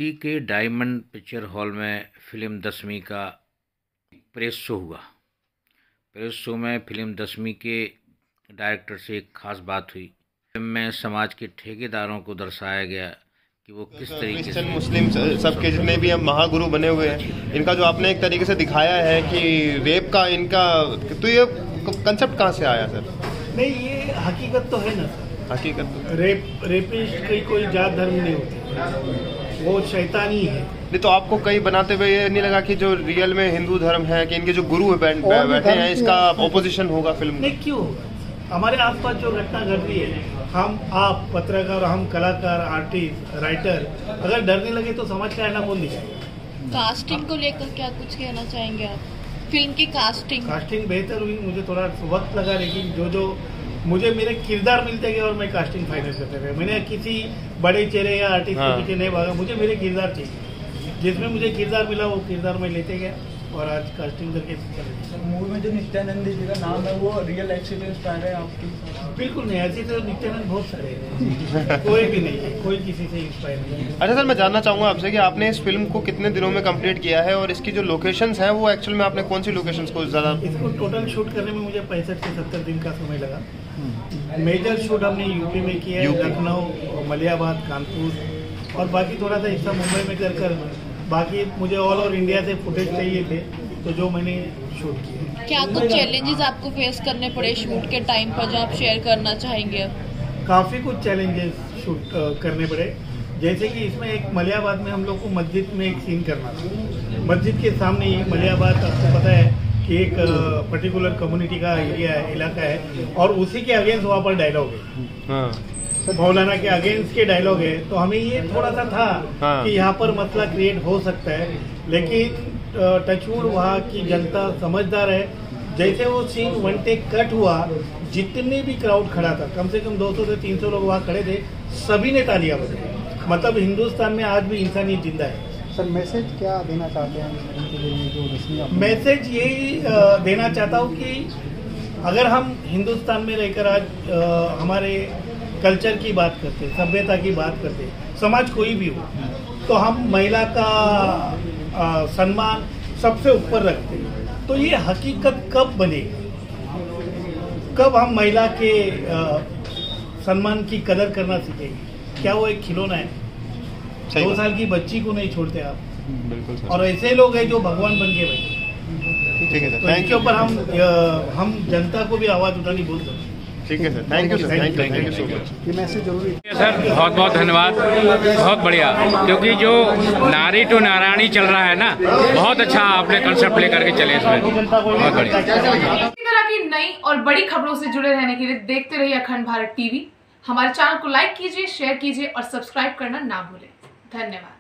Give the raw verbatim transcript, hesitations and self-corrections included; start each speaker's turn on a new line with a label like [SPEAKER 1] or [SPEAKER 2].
[SPEAKER 1] दिल्ली के diamond picture hall में film Dasvi का प्रेस शो हुआ। प्रेस शो में फिल्म दसवीं के डायरेक्टर से एक खास बात हुई। फिल्म में समाज के ठेकेदारों को दर्शाया गया कि वो किस तरीके से
[SPEAKER 2] मुस्लिम सबके जितने भी हम महागुरु बने हुए हैं, इनका जो आपने एक तरीके से दिखाया है कि रेप का इनका, तो ये कंसेप्ट कहाँ से आया सर?
[SPEAKER 3] नहीं, ये हकीकत तो है ना सर।
[SPEAKER 2] हकीकत तो
[SPEAKER 3] रेप रेपिस्ट की कोई जात धर्म नहीं होती, वो शैतानी है।
[SPEAKER 2] नहीं तो आपको कई बनाते हुए ये नहीं लगा कि जो रियल में हिंदू धर्म है कि इनके जो गुरु बैठे हैं इसका ऑपोजिशन होगा फिल्म?
[SPEAKER 3] नहीं, क्यों होगा? हमारे आसपास जो घटना घट रही है, हम आप पत्रकार, हम कलाकार, आर्टिस्ट, राइटर, अगर डरने लगे तो समझ का आईना कौन दिखाएगा?
[SPEAKER 4] कास्टिंग को लेकर क्या कुछ कहना चाहेंगे आप? फिल्म की कास्टिंग
[SPEAKER 3] कास्टिंग बेहतर हुई, मुझे थोड़ा वक्त लगा, लेकिन जो जो मुझे मेरे किरदार मिलते गए और मैं कास्टिंग फाइनल करते गए। मैंने किसी बड़े चेहरे या आर्टिस्ट के पीछे नहीं भागा, मुझे मेरे किरदार चाहिए। जिसमें मुझे किरदार मिला वो किरदार मैं लेते गया और आज कास्टिंग करके।
[SPEAKER 5] मूवी में जो नित्यानंद जी का नाम है वो रियल एक्सीडेंट पर है आपकी?
[SPEAKER 3] बिल्कुल नहीं, ऐसे तो नित्यानंद बहुत सारे हैं, कोई भी नहीं है, कोई किसी से इंस्पायर नहीं है।
[SPEAKER 2] अच्छा सर, मैं जानना चाहूँगा आपसे कि आपने इस फिल्म को कितने दिनों में कंप्लीट किया है और इसकी जो लोकेशंस हैं वो एक्चुअल में आपने कौन सी लोकेशंस को ज़्यादा?
[SPEAKER 3] इसको टोटल शूट करने में मुझे पैंसठ से सत्तर दिन का समय लगा। मेजर शूट हमने यूपी में किया है, लखनऊ, मलियाबाद, कानपुर, और बाकी थोड़ा सा हिस्सा मुंबई में कर कर बाकी मुझे ऑल ओवर इंडिया से फुटेज चाहिए थे, तो जो मैंने शूट किया।
[SPEAKER 4] क्या कुछ चैलेंजेस आपको फेस करने पड़े शूट के टाइम पर जो आप शेयर करना चाहेंगे?
[SPEAKER 3] काफ़ी कुछ चैलेंजेस शूट करने पड़े, जैसे कि इसमें एक मलियाबाद में हम लोग को मस्जिद में एक सीन करना था। मस्जिद के सामने ही मलियाबाद, आपको पता है कि एक पर्टिकुलर कम्युनिटी का एरिया है, इलाका है, और उसी के अगेंस्ट वहाँ पर डायलॉग है, मौलाना के अगेंस्ट के डायलॉग है। तो हमें ये थोड़ा सा था हाँ। कि यहाँ पर मसला क्रिएट हो सकता है, लेकिन टचवुड वहाँ की जनता समझदार है। जैसे वो सीन वन टेक कट हुआ, जितने भी क्राउड खड़ा था, कम से कम दो सौ से तीन सौ लोग वहाँ खड़े थे, सभी ने तालियां बजाई। मतलब हिंदुस्तान में आज भी इंसानियत जिंदा है।
[SPEAKER 5] सर, मैसेज क्या देना चाहते हैं?
[SPEAKER 3] मैसेज यही देना चाहता हूँ कि अगर हम हिंदुस्तान में रहकर आज आ, हमारे कल्चर की बात करते, सभ्यता की बात करते, समाज कोई भी हो, तो हम महिला का आ, सम्मान सबसे ऊपर रखते हैं। तो ये हकीकत कब बनेगी, कब हम महिला के आ, सम्मान की कदर करना सीखेंगे? क्या वो एक खिलौना है? दो साल की बच्ची को नहीं छोड़ते आप।
[SPEAKER 2] बिल्कुल सर।
[SPEAKER 3] और ऐसे लोग हैं जो भगवान बन के बैठे।
[SPEAKER 2] ठीक है सर,
[SPEAKER 3] तो इसके ऊपर हम आ, हम जनता को भी आवाज उठानी बहुत जरूरी है।
[SPEAKER 2] ठीक है sir, thank you sir, thank you thank you so much.
[SPEAKER 5] ये मैसेज जरूरी है
[SPEAKER 6] सर, बहुत बहुत धन्यवाद, बहुत बढ़िया। क्योंकि जो नारी टू नारायणी चल रहा है ना, बहुत अच्छा आपने कंसेप्ट लेकर के चले इसमें, बहुत बढ़िया।
[SPEAKER 7] इसी तरह की नई और बड़ी खबरों से जुड़े रहने के लिए देखते रहिए अखंड भारत टीवी। हमारे चैनल को लाइक कीजिए, शेयर कीजिए और सब्सक्राइब करना ना भूलें। धन्यवाद।